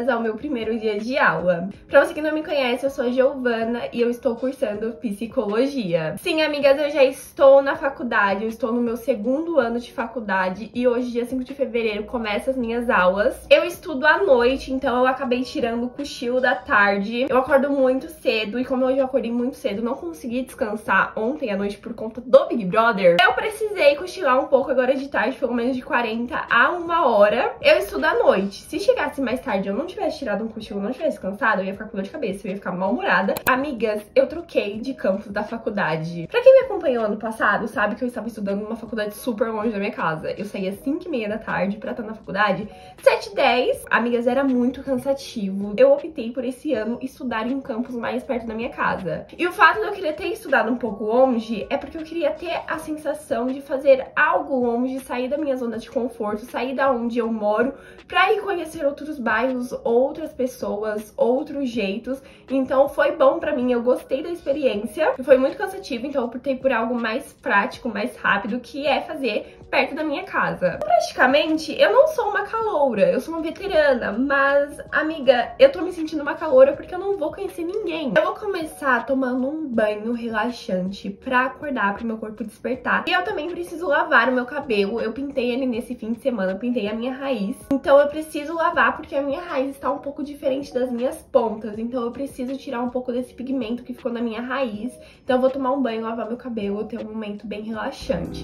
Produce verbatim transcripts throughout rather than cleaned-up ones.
ao meu primeiro dia de aula. Pra você que não me conhece, eu sou a Giovana e eu estou cursando psicologia. Sim, amigas, eu já estou na faculdade, eu estou no meu segundo ano de faculdade e hoje, dia cinco de fevereiro, começa as minhas aulas. Eu estudo à noite, então eu acabei tirando o cochilo da tarde. Eu acordo muito cedo e como hoje eu acordei muito cedo, não consegui descansar ontem à noite por conta do Big Brother, eu precisei cochilar um pouco agora de tarde, pelo menos de quarenta a uma hora. Eu estudo à noite. Se chegasse mais tarde e eu não tivesse tirado um cochilo, não tivesse cansado, eu ia ficar com dor de cabeça, eu ia ficar mal-humorada. Amigas, eu troquei de campus da faculdade. Pra quem me acompanhou ano passado, sabe que eu estava estudando numa faculdade super longe da minha casa. Eu saía às cinco e meia da tarde pra estar na faculdade sete e dez. Amigas, era muito cansativo. Eu optei por esse ano estudar em um campus mais perto da minha casa. E o fato de eu querer ter estudado um pouco longe é porque eu queria ter a sensação de fazer algo longe, sair da minha zona de conforto, sair da onde eu moro, pra ir conhecer outros bairros, outras pessoas, outros jeitos. Então foi bom pra mim, eu gostei da experiência. Foi muito cansativo, então eu optei por algo mais prático, mais rápido, que é fazer perto da minha casa. Praticamente, eu não sou uma caloura, eu sou uma veterana, mas, amiga, eu tô me sentindo uma caloura porque eu não vou conhecer ninguém. Eu vou começar tomando um banho relaxante pra acordar, pro meu corpo despertar. E eu também preciso lavar o meu cabelo. Eu pintei ele nesse fim de semana, eu pintei a minha raiz. Então eu preciso lavar porque a minha raiz está um pouco diferente das minhas pontas. Então eu preciso tirar um pouco desse pigmento que ficou na minha raiz. Então eu vou tomar um banho, lavar meu cabelo, ter um momento bem relaxante.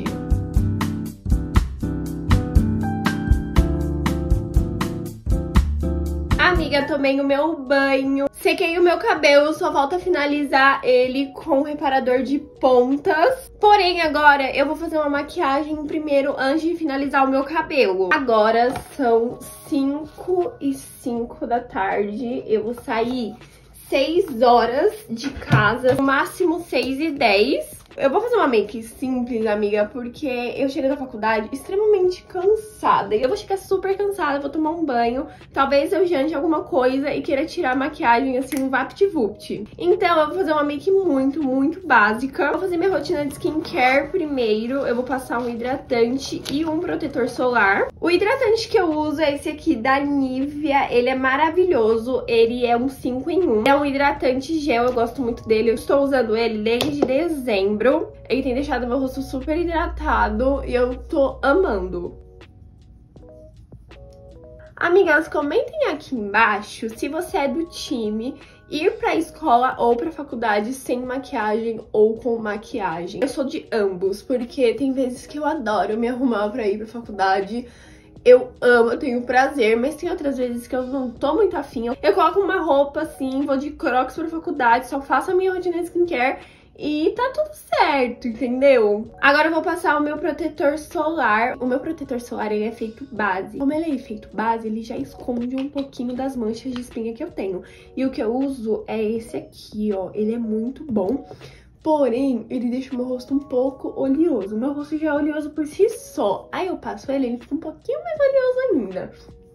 Amiga, tomei o meu banho, sequei o meu cabelo, só falta finalizar ele com um reparador de pontas. Porém, agora eu vou fazer uma maquiagem primeiro antes de finalizar o meu cabelo. Agora são cinco e cinco da tarde, eu vou sair seis horas de casa, no máximo seis e dez. Eu vou fazer uma make simples, amiga, porque eu cheguei da faculdade extremamente cansada. E eu vou chegar super cansada, vou tomar um banho. Talvez eu jante alguma coisa e queira tirar a maquiagem, assim, um vapt-vupt. Então, eu vou fazer uma make muito, muito básica. Vou fazer minha rotina de skincare primeiro. Eu vou passar um hidratante e um protetor solar. O hidratante que eu uso é esse aqui da Nivea. Ele é maravilhoso. Ele é um cinco em um. É um hidratante gel, eu gosto muito dele. Eu estou usando ele desde dezembro. Ele tem deixado meu rosto super hidratado e eu tô amando. Amigas, comentem aqui embaixo se você é do time ir pra escola ou pra faculdade sem maquiagem ou com maquiagem. Eu sou de ambos, porque tem vezes que eu adoro me arrumar pra ir pra faculdade. Eu amo, eu tenho prazer, mas tem outras vezes que eu não tô muito afim. Eu coloco uma roupa assim, vou de crocs pra faculdade, só faço a minha rotina de skincare e tá tudo certo, entendeu? Agora eu vou passar o meu protetor solar. O meu protetor solar, ele é feito base. Como ele é feito base, ele já esconde um pouquinho das manchas de espinha que eu tenho. E o que eu uso é esse aqui, ó. Ele é muito bom. Porém, ele deixa o meu rosto um pouco oleoso. O meu rosto já é oleoso por si só. Aí eu passo ele, ele fica um pouquinho mais oleoso ainda.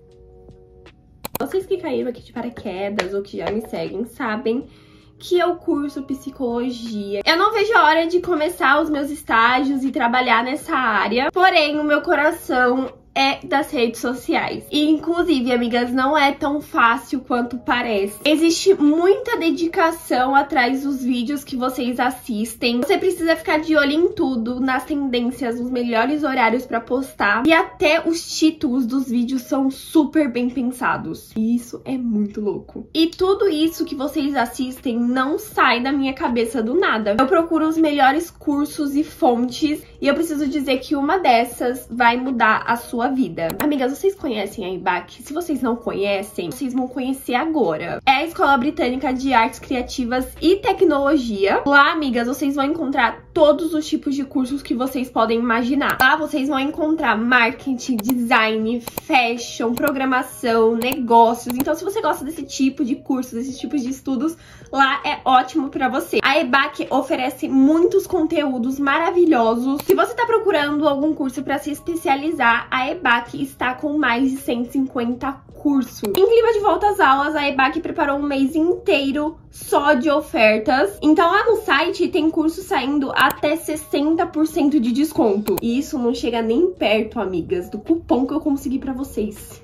Vocês que caíram aqui de paraquedas ou que já me seguem sabem que eu curso psicologia. Eu não vejo a hora de começar os meus estágios e trabalhar nessa área, porém o meu coração é das redes sociais. E, inclusive, amigas, não é tão fácil quanto parece. Existe muita dedicação atrás dos vídeos que vocês assistem. Você precisa ficar de olho em tudo, nas tendências, nos melhores horários pra postar. E até os títulos dos vídeos são super bem pensados. E isso é muito louco. E tudo isso que vocês assistem não sai da minha cabeça do nada. Eu procuro os melhores cursos e fontes e eu preciso dizer que uma dessas vai mudar a sua vida. Amigas, vocês conhecem a E B A C? Se vocês não conhecem, vocês vão conhecer agora. É a Escola Britânica de Artes Criativas e Tecnologia. Lá, amigas, vocês vão encontrar todos os tipos de cursos que vocês podem imaginar. Lá vocês vão encontrar marketing, design, fashion, programação, negócios. Então, se você gosta desse tipo de cursos, desses tipos de estudos, lá é ótimo pra você. A E B A C oferece muitos conteúdos maravilhosos. Se você tá procurando algum curso pra se especializar, a E B A C está com mais de cento e cinquenta cursos. Em clima de volta às aulas, a E B A C preparou um mês inteiro só de ofertas. Então lá no site tem curso saindo até sessenta por cento de desconto. E isso não chega nem perto, amigas, do cupom que eu consegui pra vocês.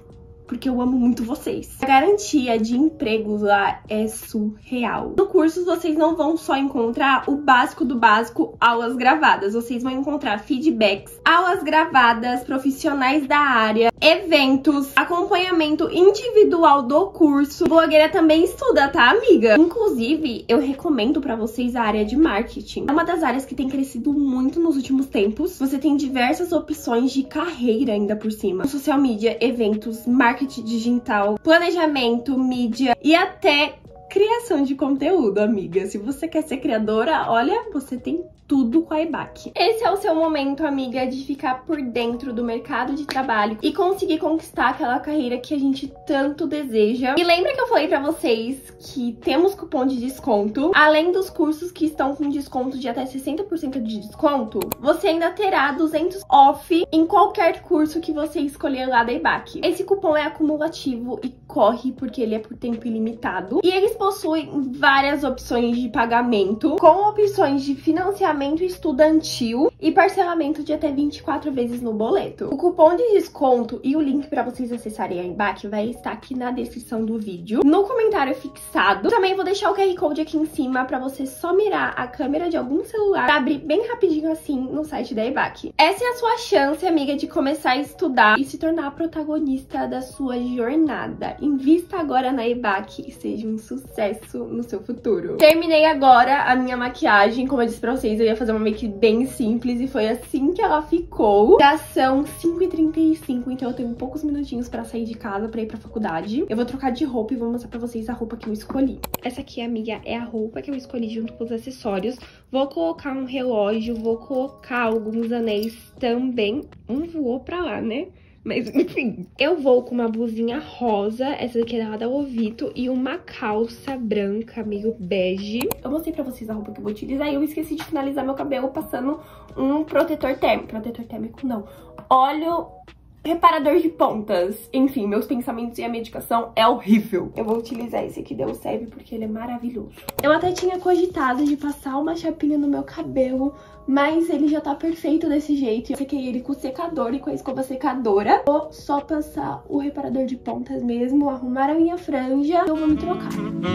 porque eu amo muito vocês. A garantia de empregos lá é surreal. No curso, vocês não vão só encontrar o básico do básico, aulas gravadas. Vocês vão encontrar feedbacks, aulas gravadas, profissionais da área, eventos, acompanhamento individual do curso. Blogueira também estuda, tá, amiga? Inclusive, eu recomendo pra vocês a área de marketing. É uma das áreas que tem crescido muito nos últimos tempos. Você tem diversas opções de carreira ainda por cima. Social media, eventos, marketing digital, planejamento, mídia e até criação de conteúdo, amiga. Se você quer ser criadora, olha, você tem tudo com a E B A C. Esse é o seu momento, amiga, de ficar por dentro do mercado de trabalho e conseguir conquistar aquela carreira que a gente tanto deseja. E lembra que eu falei pra vocês que temos cupom de desconto? Além dos cursos que estão com desconto de até sessenta por cento de desconto, você ainda terá duzentos off em qualquer curso que você escolher lá da E B A C. Esse cupom é acumulativo e corre porque ele é por tempo ilimitado. E eles possuem várias opções de pagamento, com opções de financiamento estudantil e parcelamento de até vinte e quatro vezes no boleto. O cupom de desconto e o link para vocês acessarem a E B A C vai estar aqui na descrição do vídeo, no comentário fixado. Também vou deixar o Q R Code aqui em cima para você só mirar a câmera de algum celular para abrir bem rapidinho assim no site da E B A C. Essa é a sua chance, amiga, de começar a estudar e se tornar a protagonista da sua jornada. Invista agora na E B A C e seja um sucesso no seu futuro. Terminei agora a minha maquiagem, como eu disse pra vocês, eu ia fazer uma make bem simples e foi assim que ela ficou. Já são cinco e trinta e cinco, então eu tenho poucos minutinhos pra sair de casa pra ir pra faculdade. Eu vou trocar de roupa e vou mostrar pra vocês a roupa que eu escolhi. Essa aqui, amiga, é a roupa que eu escolhi junto com os acessórios. Vou colocar um relógio, vou colocar alguns anéis também. Um voou pra lá, né? Mas, enfim, eu vou com uma blusinha rosa, essa daqui é lá da Lovito, e uma calça branca, meio bege. Eu mostrei pra vocês a roupa que eu vou utilizar e eu esqueci de finalizar meu cabelo passando um protetor térmico. Protetor térmico, não. Óleo reparador de pontas. Enfim, meus pensamentos e a medicação é horrível. Eu vou utilizar esse aqui, Deus serve, porque ele é maravilhoso. Eu até tinha cogitado de passar uma chapinha no meu cabelo, mas ele já tá perfeito desse jeito. Eu sequei ele com o secador e com a escova secadora. Vou só passar o reparador de pontas mesmo, arrumar a minha franja e eu vou me trocar.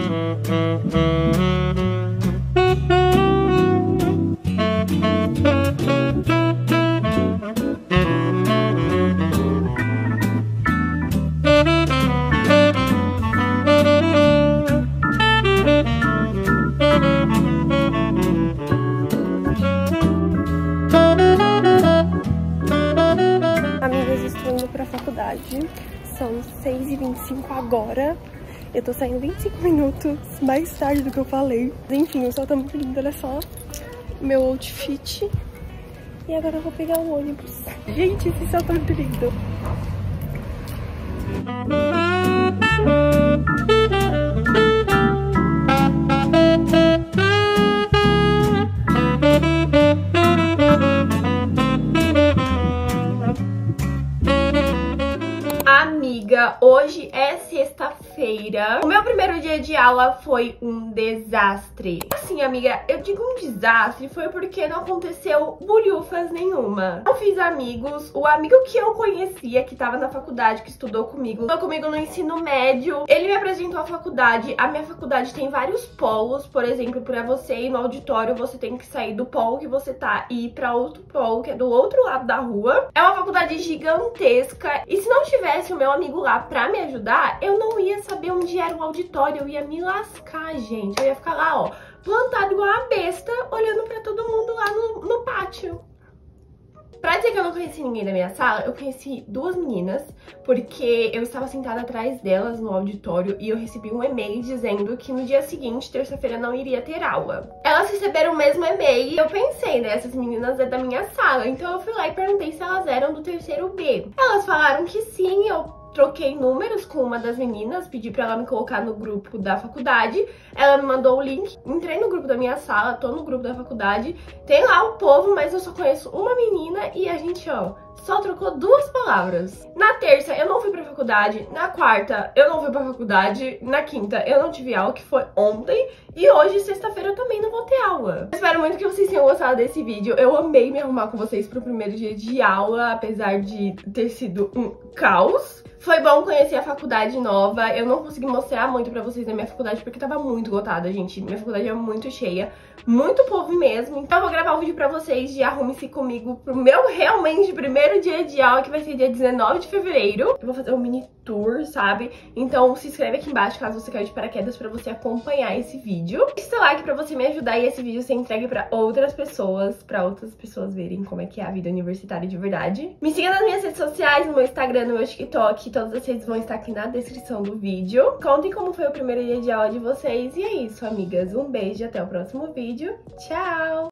São seis e vinte e cinco agora. Eu tô saindo vinte e cinco minutos mais tarde do que eu falei. Enfim, o sol tá muito lindo, olha só meu outfit. E agora eu vou pegar um ônibus. Gente, esse sol tá muito lindo. Amiga, hoje é sexta-feira. O meu primeiro dia de aula foi um desastre. Assim, amiga, eu digo um desastre foi porque não aconteceu bulhufas nenhuma. Não fiz amigos. O amigo que eu conhecia, que tava na faculdade, que estudou comigo, estudou comigo no ensino médio, ele me apresentou a faculdade. A minha faculdade tem vários polos. Por exemplo, pra você ir no auditório, você tem que sair do polo que você tá e ir pra outro polo, que é do outro lado da rua. É uma faculdade gigantesca. E se não tivesse o meu amigo lá pra me ajudar, eu não ia saber onde era o auditório, eu ia me lascar, gente. Eu ia ficar lá, ó, plantado igual uma besta, olhando pra todo mundo lá no, no pátio. Pra dizer que eu não conheci ninguém da minha sala, eu conheci duas meninas, porque eu estava sentada atrás delas no auditório e eu recebi um e-mail dizendo que no dia seguinte, terça-feira, não iria ter aula. Elas receberam o mesmo e-mail e eu pensei, né, essas meninas é da minha sala, então eu fui lá e perguntei se elas eram do terceiro B. Elas falaram que sim, eu troquei números com uma das meninas, pedi pra ela me colocar no grupo da faculdade, ela me mandou o link, entrei no grupo da minha sala, tô no grupo da faculdade, tem lá o povo, mas eu só conheço uma menina e a gente, ó, Só trocou duas palavras. Na terça eu não fui pra faculdade, na quarta eu não fui pra faculdade, na quinta eu não tive aula, que foi ontem, e hoje, sexta-feira, eu também não vou ter aula. Eu espero muito que vocês tenham gostado desse vídeo. Eu amei me arrumar com vocês pro primeiro dia de aula, apesar de ter sido um caos. Foi bom conhecer a faculdade nova. Eu não consegui mostrar muito pra vocês da minha faculdade porque tava muito lotada, gente. Minha faculdade é muito cheia, muito povo mesmo. Então eu vou gravar um vídeo pra vocês de Arrume-se Comigo pro meu realmente primeiro dia de aula, que vai ser dia dezenove de fevereiro. Eu vou fazer um mini tour, sabe? Então se inscreve aqui embaixo caso você caiu de paraquedas pra você acompanhar esse vídeo. Deixa seu like pra você me ajudar e esse vídeo ser entregue pra outras pessoas, pra outras pessoas verem como é que é a vida universitária de verdade. Me siga nas minhas redes sociais, no meu Instagram, no meu TikTok. Todas as redes vão estar aqui na descrição do vídeo. Contem como foi o primeiro dia de aula de vocês. E é isso, amigas. Um beijo e até o próximo vídeo. Tchau!